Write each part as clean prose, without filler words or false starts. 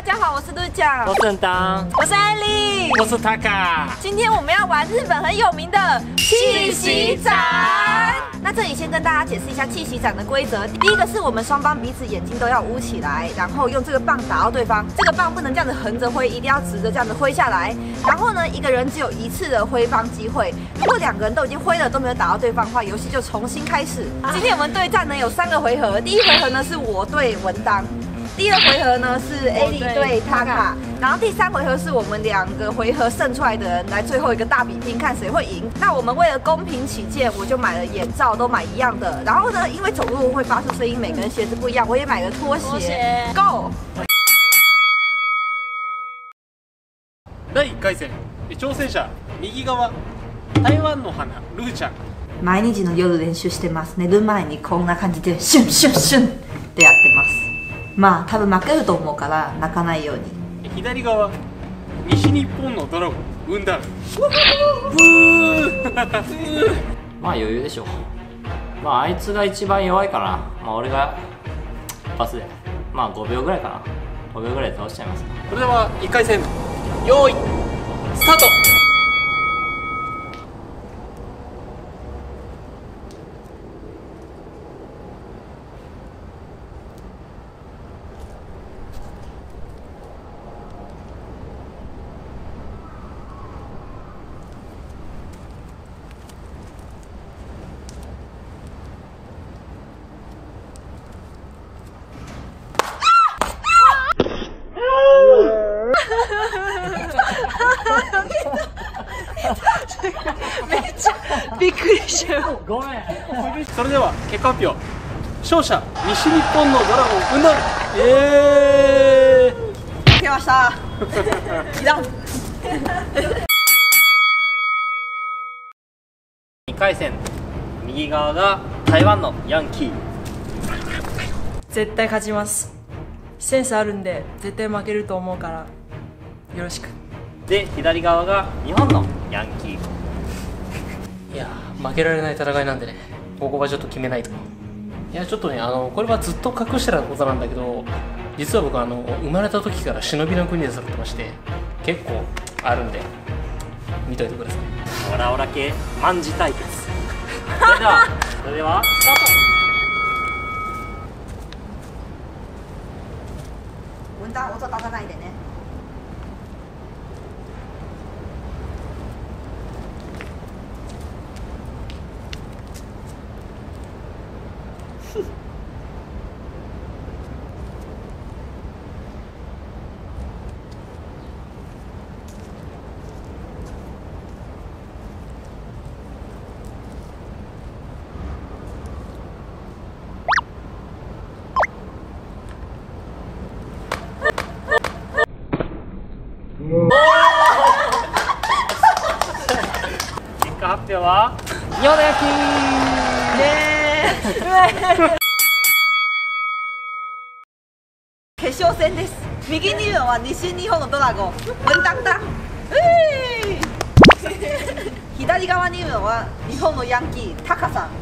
家好，我是陆酱， 我是正当， 我是艾丽， 我是 Taka。 今天我们要玩日本很有名的气息展。那这里先跟大家解释一下气息展的规则。第一个是我们双方彼此眼睛都要捂起来，然后用这个棒打到对方。这个棒不能这样子横着挥，一定要直着这样子挥下来。然后呢，一个人只有一次的挥棒机会。如果两个人都已经挥了都没有打到对方的话，游戏就重新开始。今天我们对战呢有3个回合，第一回合呢是我对文当。第2回合呢是 A 莉对 Taka， 然后第3回合是我们2个回合胜出来的人来最后一个大比拼，看谁会赢。那我们为了公平起见，我就买了眼罩，都买一样的。然后呢，因为走路会发出声音，每个人鞋子不一样，我也买了拖鞋。Go！ 第1回戦、挑戦者右側、台湾の花ルーちゃん。 毎日の夜練習してます。寝る前にこんな感じでシュンシュンシュンってやってます。まあ多分負けると思うから泣かないように。 左側、西日本のドラゴンウンダル。 まあ余裕でしょう。まああいつが一番弱いかな。まあ俺が一発で、まあ5秒ぐらいかな。5秒ぐらいで倒しちゃいます。 それでは1回戦、用意スタート。 めっちゃびっくりしたよ。 ごめん。 それでは結果発表。勝者西日本のドラゴンウンダル。 負けました。いらん。 2回戦、右側が台湾のヤンキー。 絶対勝ちます。センスあるんで絶対負けると思うからよろしく。 で、左側が日本のヤンキー。 いやー、負けられない戦いなんでね、ここはちょっと決めないと。いや、ちょっとね、これはずっと隠してたことなんだけど、実は僕生まれた時から忍びの国で育ってまして、結構あるんで見といてください。 オラオラ系卍対決。それではスタート。 文当，我走到那一点呢。 結果発表は日本のヤンキー。 決勝戦です。右にいるのは西日本のドラゴン文当当。左側にいるのは日本のヤンキータカさん。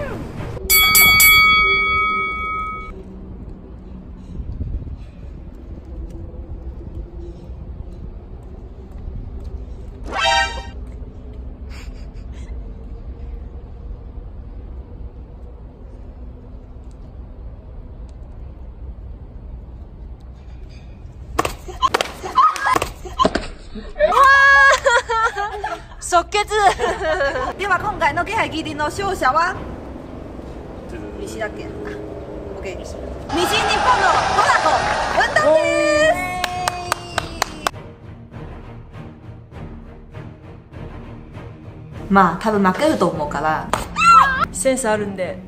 即決。では今回の気配斬りの勝者は西だっけ。オッケー。西日本のドラゴン文当です。まあ多分負けると思うからセンスあるんで。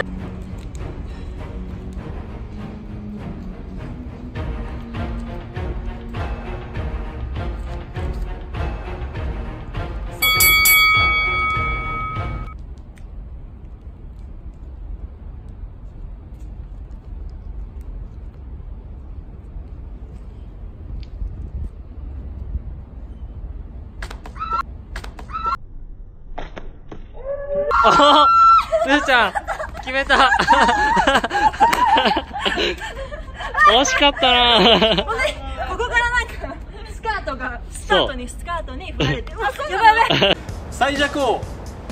ルーちゃん決めた。惜しかったな。 トがスカートに振られて、やばいやばい。 最弱王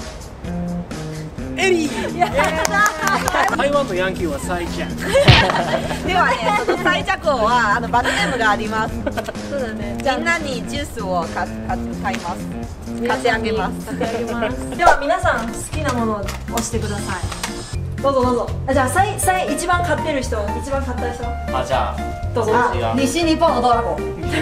エリー。台湾のヤンキーは最弱。 ではね、その最弱王はバズネームがあります。 そうだね。 みんなにジュースを買います。買ってあげます。 買ってあげます。では皆さん好きなものを押してください。どうぞどうぞ。じゃあ一番買ってる人、一番買った人。 あ、じゃあどうぞ。 違う。 西日本のドラゴン。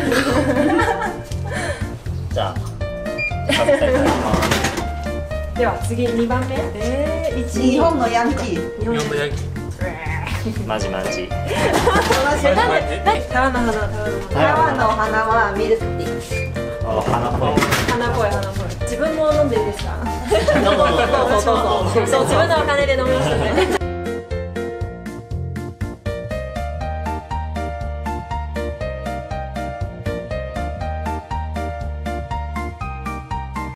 じゃあ食べたいと思います。 では次2番目。 日本のヤンキー。 日本のヤンキー。 マジマジ。 台湾の花。 台湾のお花はミルクティー。 あ、花っぽい。 花っぽい。自分も飲んでいいですか？ どうぞどうぞ。 そう、自分のお金で飲みますので。